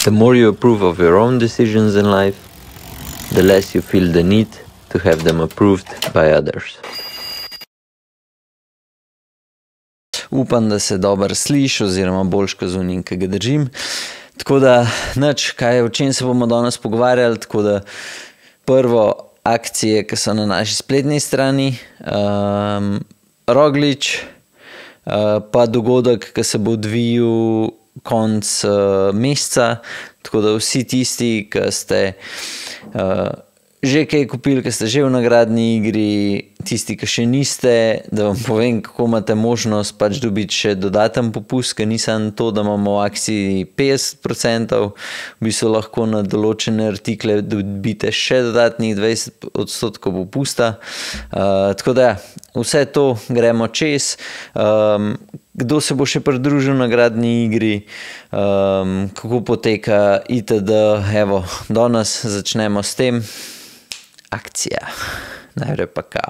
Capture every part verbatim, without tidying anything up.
The more you approve of your own decisions in life, the less you feel the need to have them approved by others. Upam, da se dobro sliši, oziroma boljš kot zunim, ki ga držim. Tako da, nič, kaj, o čem se bomo danes pogovarjali, tako da prvo akcije, ki so na naši spletni strani, um, Roglič, uh, pa dogodek, ki se bo odvijal konc uh, meseca, tako da vsi tisti, ki ste uh, že kaj kupili, ki ste že v nagradni igri, tisti, ki še niste, da vam povem, kako imate možnost pač dobiti še dodaten popust, ker nisem to, da imamo v akciji petdeset procentov, v bistvu lahko na določene artikle dobite še dodatnih dvajset odstotkov popusta. Uh, tako da, vse to gremo čez. Um, kdo se bo še pridružil nagradni igri, um, kako poteka itd. Evo, danes začnemo s tem. Akcija. Najprej pa ka.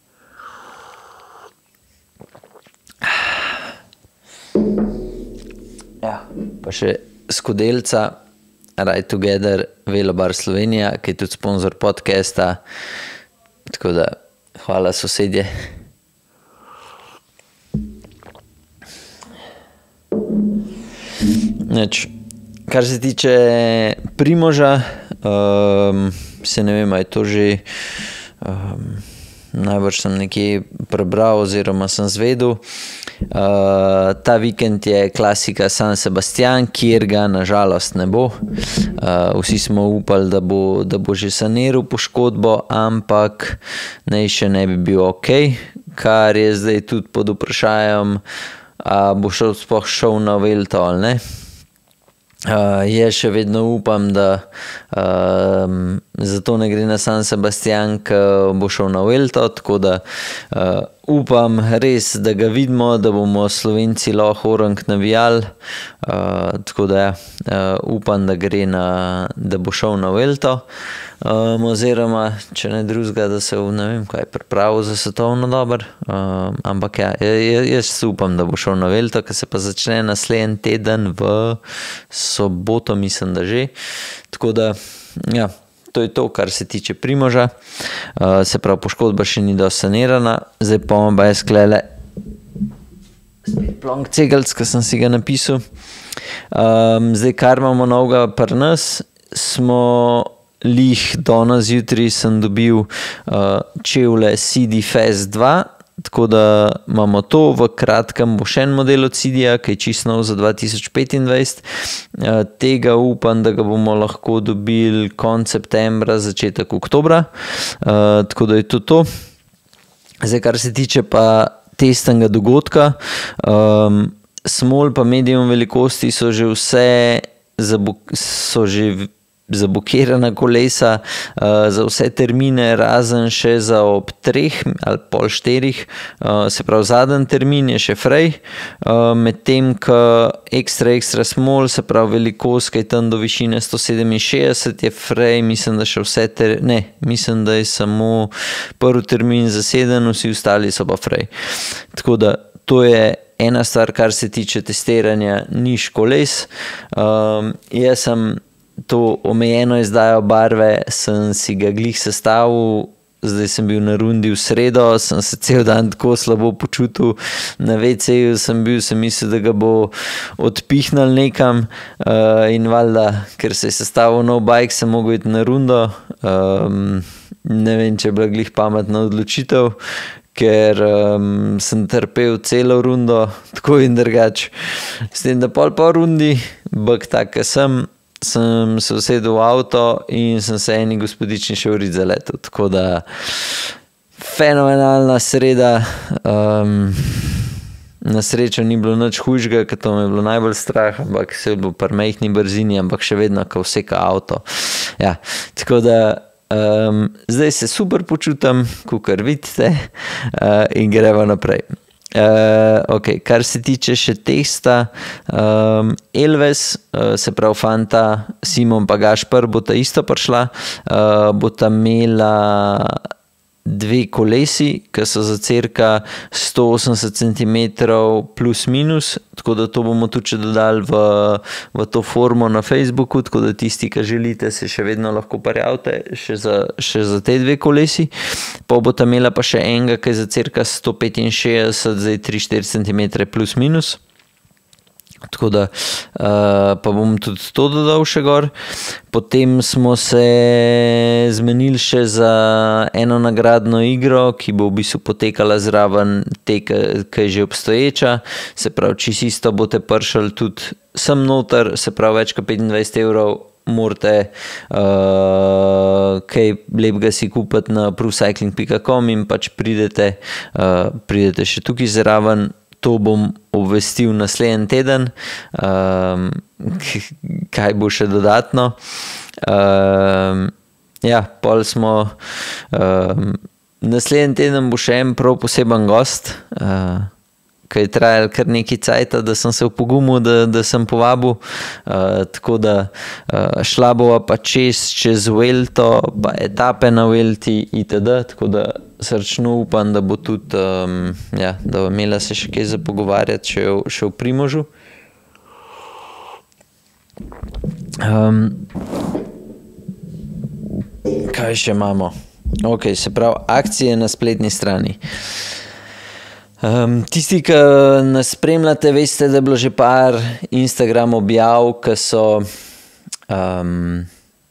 Ja, pa še Skodelca, Ride Together, Velobar Slovenija, ki je tudi sponzor podcasta. Tako da, hvala sosedje. Neč, kar se tiče Primoža, um, se ne vem, je to že um, najbrž sem nekje prebral oziroma sem zvedel. Uh, ta vikend je klasika San Sebastian, kjer ga nažalost ne bo. Uh, vsi smo upali, da bo, da bo že saniral poškodbo, ampak naj še ne bi bil ok, kar je zdaj tudi pod vprašanjem, a bo šel sploh šel na Vuelto ali ne. Uh, je še vedno upam, da uh, zato ne gre na San Sebastian, ki bo šel na Vuelto, tako da uh, upam res, da ga vidimo, da bomo Slovenci lahko orang navijali, uh, tako da uh, upam, da gre na, da bo šel na Vuelto, um, oziroma, če ne drugega, da se ne vem, kaj pripravil za svetovno dober, um, ampak ja, jaz upam, da bo šel na Vuelto, ki se pa začne naslednji teden v soboto, mislim, da že, tako da, ja, to je to, kar se tiče Primoža. Uh, se pravi, poškodba še ni dosanirana. Zdaj pa imam pa jaz klele plonk cegelc, ki sem si ga napisal. Um, zdaj, kar imamo novega pri nas, smo lih danes zjutraj sem dobil uh, čevlje C D Fest dva, tako da imamo to, v kratkem bo še en model od C D-ja, ki je čisto nov za dva tisoč petindvajset. Uh, tega upam, da ga bomo lahko dobili konec septembra, začetek oktobra. Uh, tako da je to to. Zdaj, kar se tiče pa testnega dogodka, um, small pa medium velikosti so že vse so že zablokirana kolesa uh, za vse termine, razen še za ob treh ali pol štirih, uh, se pravi zadnji termin je še frej, uh, medtem ko ekstra ekstra small, se pravi velikost, ki je tam do višine sto sedeminšestdeset, je frej, mislim, da še vse ter, ne, mislim, da je samo prvi termin zaseden, vsi ostali so pa frej. Tako da to je ena stvar, kar se tiče testiranja niš koles. Um, jaz sem to omejeno izdajo barve, sem si ga glih sestavil, zdaj sem bil na rundi v sredo, sem se cel dan tako slabo počutil, na ve ceju sem bil, sem mislil, da ga bo odpihnal nekam uh, in valjda, ker se je sestavil nov bike, sem mogel iti na rundo, um, ne vem, če je bila glih pametna odločitev, ker um, sem trpel celo rundo, tako in drugač. S tem, da pol po rundi, bak tak, ki sem, sem se usedel v avto in sem se eni gospodični še urit zaletel. Tako da fenomenalna sreda. Um, na srečo ni bilo nič hujšega, ker to me je bilo najbolj strah, ampak se je bilo pri majhni brzini, ampak še vedno, ko vseka avto. Ja, tako da um, zdaj se super počutam, kakor vidite, uh, in gremo naprej. Uh, ok, kar se tiče še testa, um, Elves, uh, se pravi fanta, Simon pa Gašper, bo ta isto prišla, uh, bo ta imela dve kolesi, ki so za cirka sto osemdeset centimetrov plus minus, tako da to bomo tudi še dodali v, v to formo na Facebooku, tako da tisti, ki želite, se še vedno lahko prijavite še za, še za te dve kolesi. Pa bo ta imela pa še enega, ki je za cirka sto petinšestdeset, zdaj tri štiri centimetre plus minus. Tako da uh, pa bom tudi to dodal še gor. Potem smo se zmenili še za eno nagradno igro, ki bo v bistvu potekala zraven te, ki je že obstoječa. Se pravi, čisto isto boste prišli tudi sem noter, se pravi več kot petindvajset evrov morate uh, kaj lepega si kupiti na procycling pika com in pač pridete, uh, pridete še tukaj zraven. To bom obvestil naslednji teden, um, kaj bo še dodatno. Um, ja, pol smo, um, naslednji teden bo še en prav poseben gost, uh, ki je trajal kar nekaj cajta, da sem se upogumil, da, da sem povabil. Uh, tako da uh, šla bova pa čez, čez Vuelto, pa etape na Vuelti itd. Tako da srčno upam, da bo tudi, um, ja, da bo imela se še kaj za pogovarjati še, še v Primožu. Um, kaj še imamo? Ok, se pravi, akcije na spletni strani. Um, tisti, ki nas spremljate, veste, da je bilo že par Instagram objav, ki so um,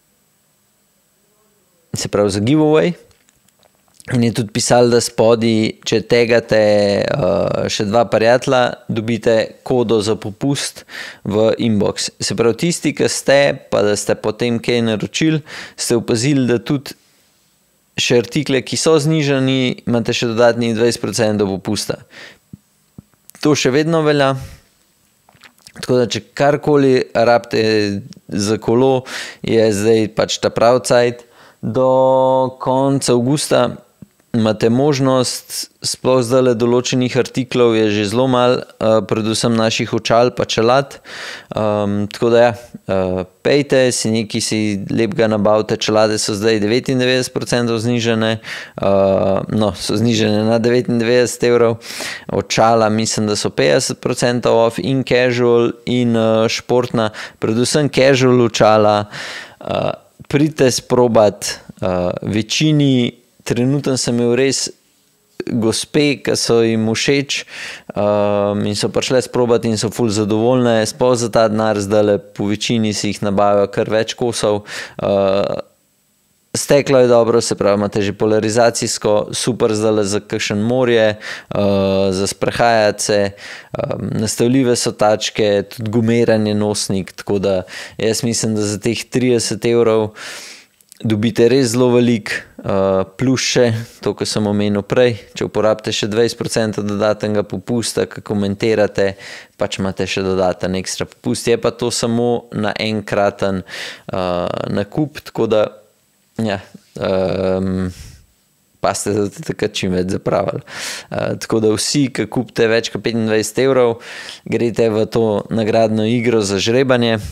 se pravi za giveaway. In je tudi pisali, da spodaj, če tegate uh, še dva prijatelja, dobite kodo za popust v inbox. Se pravi, tisti, ki ste, pa da ste potem kaj naročili, ste opazili, da tudi še artikle, ki so znižani, imate še dodatni dvajset procentov popusta. To še vedno velja. Tako da, če karkoli rabite za kolo, je zdaj pač ta prav cajt. Do konca avgusta imate možnost, sploh zdaj določenih artiklov je že zelo malo, uh, predvsem naših očal pa čelad. Um, tako da ja, uh, pejte si nekaj, si lepega nabavite. Čelade so zdaj devetindevetdeset procentov znižene, uh, no, so znižene na devetindevetdeset evrov. Očala mislim, da so petdeset procentov off in casual in uh, športna, predvsem casual očala. Uh, pridite sprobat, uh, večini trenutno sem imel res gospe, ki so jim všeč um, in so prišle sprobati in so ful zadovoljne. Sploh za ta denar zdaj po večini si jih nabavijo kar več kosov. Uh, steklo je dobro, se pravi, imate že polarizacijsko, super zdaj za kakšen morje, uh, za sprehajati se, um, nastavljive so tačke, tudi gumiranje nosnik, tako da jaz mislim, da za teh trideset evrov dobite res zelo velik, uh, plus še to, kar sem omenil prej. Če uporabite še dvajset procentov dodatnega popusta, ki komentirate, pač imate še dodaten ekstra popust. Je pa to samo na enkraten uh, nakup, tako da ja, um, pa ste takrat čim več zapravili. Uh, tako da vsi, ki kupite več kot petindvajset evrov, greste v to nagradno igro za žrebanje.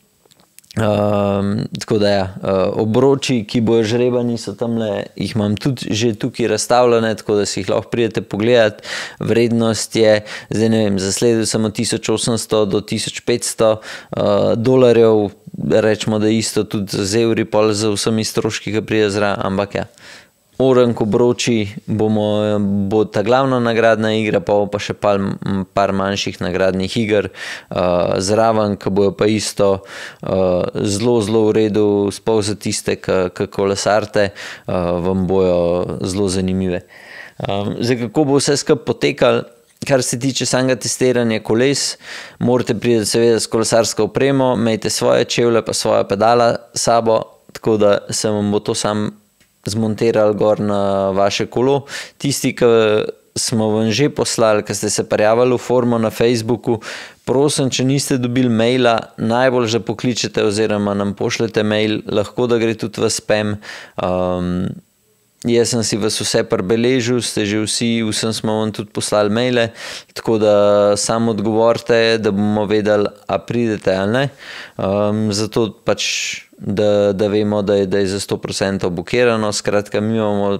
Um, tako da ja, uh, obroči, ki bojo žrebani, so tamle, jih imam tudi že tukaj razstavljene, tako da si jih lahko pridete pogledati. Vrednost je, zdaj ne vem, zasledil sem od tisoč osemsto do tisoč petsto uh, dolarjev, rečemo, da isto tudi z evri, pol z vsemi stroški, ki pride zraven, ampak ja. Orank obroči bomo, bo ta glavna nagradna igra, pa bo pa še par, par manjših nagradnih iger uh, zraven, ki bojo pa isto uh, zelo, zelo v redu, sploh za tiste, ki kolesarte, uh, vam bojo zelo zanimive. Um, zdaj, kako bo vse skupaj potekalo? Kar se tiče samega testiranja koles, morate priti seveda s kolesarsko opremo, imejte svoje čevlje pa svoje pedala sabo, tako da se vam bo to sam zmontirali gor na vaše kolo. Tisti, ki smo vam že poslali, ki ste se prijavili v formo na Facebooku, prosim, če niste dobili maila, najbolj, da pokličete oziroma nam pošljete mail, lahko da gre tudi v spam. Um, jaz sem si vas vse prebeležil, ste že vsi, vsem smo vam tudi poslali maile, tako da samo odgovorite, da bomo vedeli, a pridete ali ne. Um, zato pač, da, da vemo, da je, da je za sto procentov bukirano. Skratka, mi imamo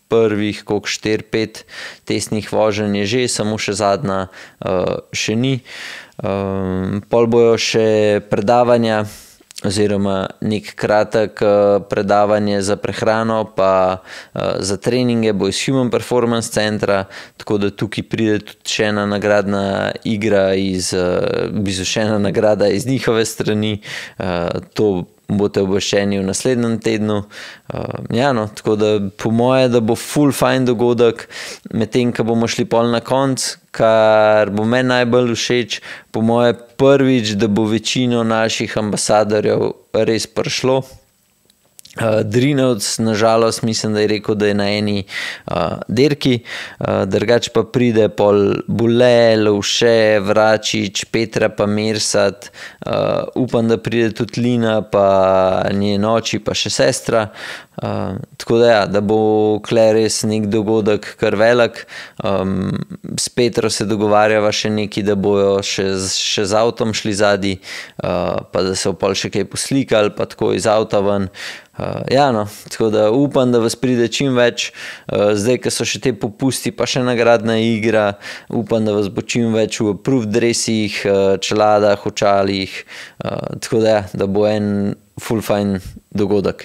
prvih, koliko štiri, pet testnih voženj je že, samo še zadnja uh, še ni. Um, pol bojo še predavanja, oziroma nek kratek uh, predavanje za prehrano, pa uh, za treninge bo iz Human Performance centra, tako da tukaj pride tudi še ena nagradna igra, iz, uh, v bistvu še ena nagrada iz njihove strani. Uh, to boste obveščeni v naslednjem tednu. Uh, ja, no, tako da po moje, da bo ful fajn dogodek, medtem, ko bomo šli pol na konc, kar bo meni najbolj všeč, po moje prvič, da bo večino naših ambasadorjev res prišlo. Uh, Drinovc, nažalost, mislim, da je rekel, da je na eni uh, derki, uh, drugač pa pride pol Bule, Lovše, Vračič, Petra pa Mersat, uh, upam, da pride tudi Lina, pa njen oči, pa še sestra. Uh, tako da ja, da bo kle res nek dogodek kar velik. Um, s Petro se dogovarjava še neki, da bojo še, še z avtom šli zadnji, uh, pa da se bo pol še kaj poslikali, pa tako iz avta ven. Uh, ja, no, tako da upam, da vas pride čim več. Uh, zdaj, ko so še te popusti, pa še nagradna igra, upam, da vas bo čim več v approved dresih, uh, čeladah, očalih, uh, tako da ja, da bo en full fajn dogodek.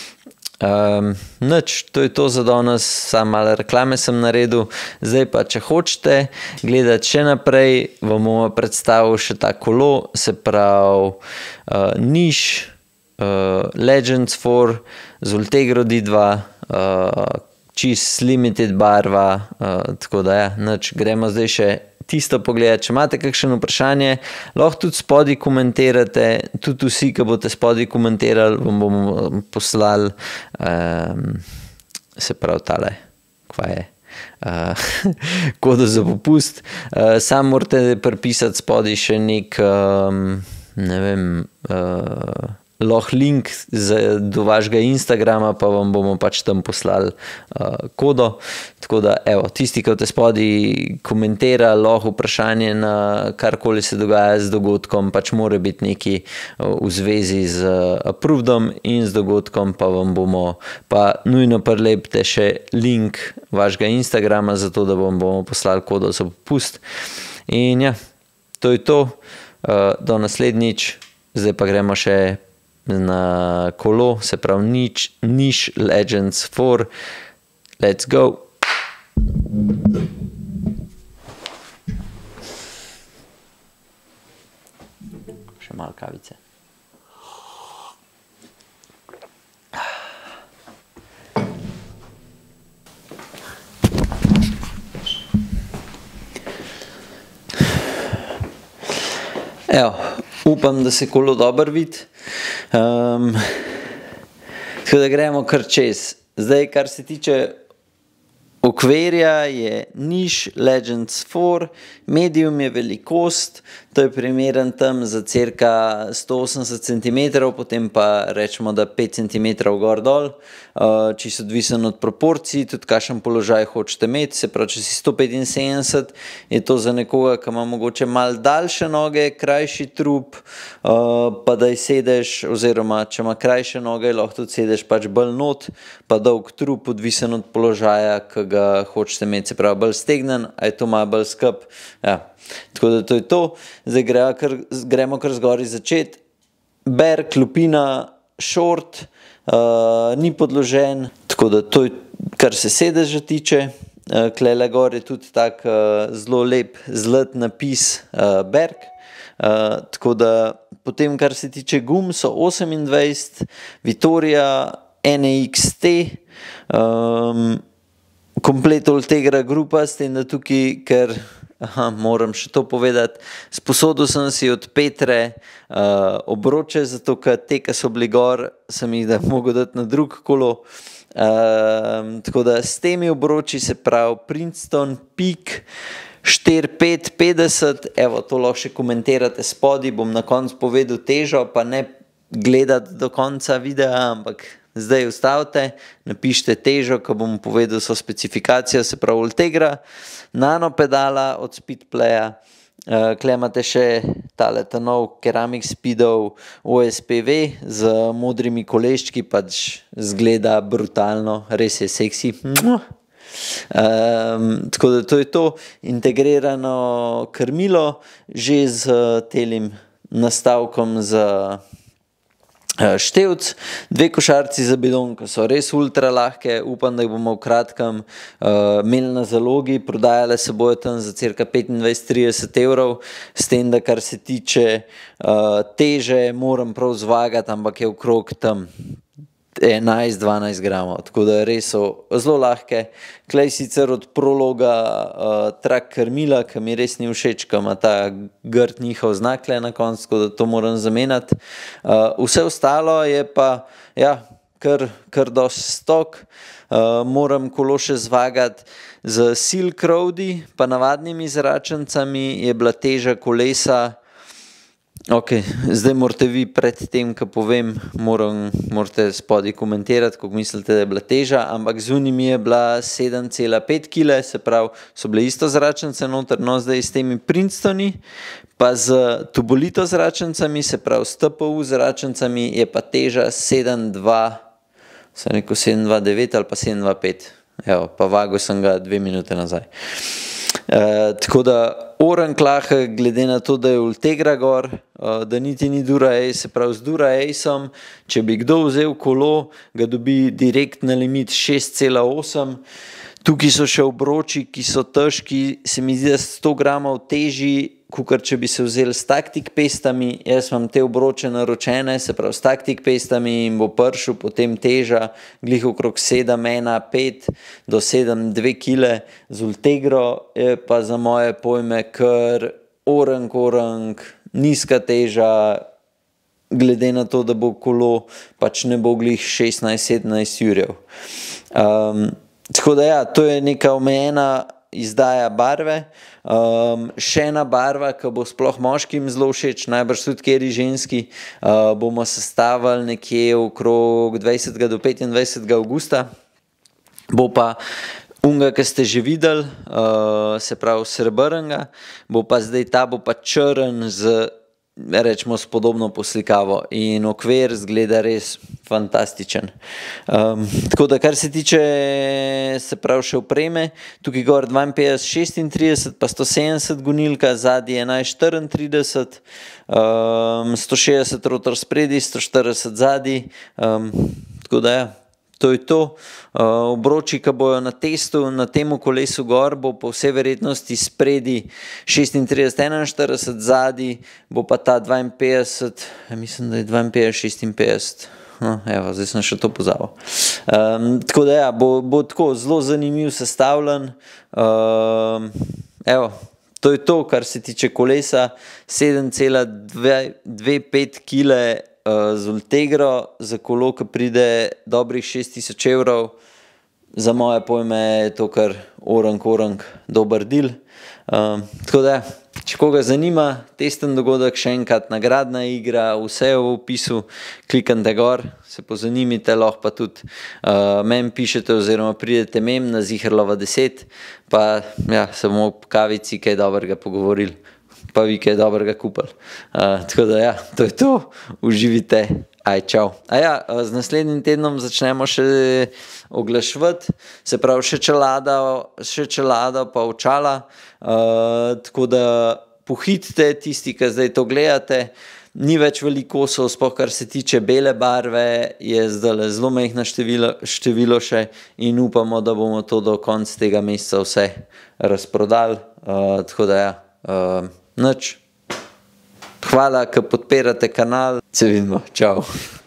Um, nič, to je to za danes, samo malo reklame sem naredil. Zdaj pa, če hočete gledati še naprej, vam bomo predstavil še ta kolo, se pravi uh, Niš, uh, Legends four, z Ultegro D dva, uh, čist limited barva, uh, tako da ja, nič, gremo zdaj še tisto pogledati. Če imate kakšno vprašanje, lahko tudi spodaj komentirate, tudi vsi, ki boste spodaj komentirali, vam bomo poslali, um, se pravi tale, kva je, uh, kodo za popust. Uh, sam morate pripisati spodaj še nek, um, ne vem, uh, lahko link z, do vašega Instagrama, pa vam bomo pač tam poslali uh, kodo. Tako da, evo, tisti, ki te spodaj komentira, lahko vprašanje na karkoli se dogaja z dogodkom, pač mora biti neki uh, v zvezi z uh, approvedom in z dogodkom, pa vam bomo pa nujno prilepite še link vašega Instagrama, zato da vam bomo poslali kodo za popust. In ja, to je to. Uh, do naslednjič. Zdaj pa gremo še na kolo, se pravi Niš, Niš Legends four. Let's go! Še malo kavice. Evo, upam, da se kolo dobro vidi. Um, tako da gremo kar čez. Zdaj, kar se tiče okvirja, je Niš Legends four, medium je velikost, to je primeren tam za cirka sto osemdeset centimetrov, potem pa rečemo, da pet centimetrov gor dol, uh, čisto odvisen od proporcij, tudi kakšen položaj hočete imeti, se pravi, če si sto petinsedemdeset, je to za nekoga, ki ima mogoče malo daljše noge, krajši trup, uh, pa da sedeš, oziroma če ima krajše noge, lahko tudi sedeš pač bolj not, pa dolg trup, odvisen od položaja, ki ga hočete imeti, se pravi, bolj stegnen, a je to malo bolj skup, ja. Tako da to je to. Zdaj gremo kar, gremo kar zgori začeti. Berg, lupina, short, uh, ni podložen, tako da to je, kar se sedeža tiče. Uh, klele gor je tudi tak uh, zelo lep zlat napis uh, Berg. Uh, tako da potem, kar se tiče gum, so osemindvajset, Vittoria N X T, um, komplet Ultegra grupa, s tem, da tukaj, ker Aha, moram še to povedati. Sposodil sem si od Petre uh, obroče, zato ker te, ki so bili gor, sem jih da mogel dati na drug kolo. Uh, tako da s temi obroči, se pravi Princeton Peak štiri pet petdeset, evo, to lahko še komentirate spodaj, bom na koncu povedal težo, pa ne gledati do konca videa, ampak zdaj ustavite, napišite težo, ko bom povedal so specifikacijo, se pravi Ultegra, nano pedala od Speedplaya, uh, kle imate še tale ta nov Ceramic Speedov O S P V z modrimi koleščki, pač zgleda brutalno, res je seksi. Um, tako da to je to integrirano krmilo, že z telim nastavkom za uh, števc, dve košarci za bidon, ki so res ultra lahke, upam, da jih bomo v kratkem uh, imeli na zalogi, prodajale se bojo tam za cirka petindvajset do trideset evrov, s tem, da kar se tiče uh, teže, moram prav zvagati, ampak je okrog tam enajst do dvanajst gramov, tako da res so zelo lahke. Klej sicer od Prologa uh, trak krmila, ki mi res ni všeč, ki ima ta grd njihov znak na koncu, tako da to moram zamenjati. Uh, vse ostalo je pa ja, kar, kar dosti stok. Uh, moram kolo še zvagati z Silk Roadi, pa navadnimi zračnicami je bila teža kolesa. Ok, zdaj morate vi pred tem, ko povem, moram, morate spodaj komentirati, kako mislite, da je bila teža, ampak z unimi je bila sedem cela pet kile, se pravi, so bile isto zračnice noter, no zdaj s temi Princetoni, pa z Tubolito zračnicami, se pravi s T P U zračnicami, je pa teža sedem dva, sem rekel sedem dva devet ali pa sedem dva pet, evo, pa vagal sem ga dve minute nazaj. Uh, tako da orank lahek, glede na to, da je Ultegra gor, uh, da niti ni Dura Ace, se pravi z Dura Aceom, če bi kdo vzel kolo, ga dobi direkt na limit šest cela osem. Tukaj so še obroči, ki so težki, se mi zdi, da sto gramov težji, kot če bi se vzeli s taktik pestami. Jaz imam te obroče naročene, se pravi s taktik pestami in bo pršel potem teža, glih okrog sedem ena pet do sedem dve kile, z Ultegro je pa za moje pojme kar orank, orank, nizka teža, glede na to, da bo kolo, pač ne bo glih šestnajst sedemnajst jurjev. Um, tako da ja, to je neka omejena izdaja barve. Um, še ena barva, ki bo sploh moškim zelo všeč, najbrž tudi kjeri ženski, uh, bomo sestavili nekje okrog dvajsetega do petindvajsetega avgusta. Bo pa unga, ki ste že videli, uh, se pravi srebrnega, bo pa zdaj ta bo pa črn z, rečemo, s podobno poslikavo in okvir zgleda res fantastičen. Um, tako da, kar se tiče, se pravi še opreme, tukaj gor dvainpetdeset šestintrideset pa sto sedemdeset gonilka, zadnji enajst štiriintrideset, um, sto šestdeset rotor spredi, sto štirideset zadnji, um, tako da ja. To je to. Uh, obroči, ki bojo na testu, na temu kolesu gor, bo po vsej verjetnosti spredi šestintrideset enainštirideset, zadnji bo pa ta dvainpetdeset, ja, mislim, da je dvainpetdeset šestinpetdeset. No, evo, zdaj sem še to pozabil. Um, tako da ja, bo, bo tako zelo zanimiv sestavljen. Um, evo, to je to, kar se tiče kolesa. sedem cela dve pet kile z Ultegro, za kolo, ki pride dobrih šest tisoč evrov, za moje pojme je to kar orank, orank, dober deal. Um, tako da, če koga zanima, testen dogodek, še enkrat nagradna igra, vse je v opisu, kliknite gor, se pozanimite, lahko pa tudi uh, meni pišete oziroma pridete mem na Ziherlova deset, pa ja, se bomo v kavici kaj dobrega pogovorili. Pa vi kaj dobrega kupili. Uh, tako da ja, to je to. Uživite. Aj, čau. A ja, z naslednjim tednom začnemo še oglaševati, se pravi še čelada, še čelada pa očala. Uh, tako da pohitite tisti, ki zdaj to gledate. Ni več veliko kosov, sploh kar se tiče bele barve, je zdaj zelo majhno število, število še in upamo, da bomo to do konca tega meseca vse razprodali. Uh, tako da ja. Uh, Nič. Hvala, ker podpirate kanal. Se vidimo. Čau.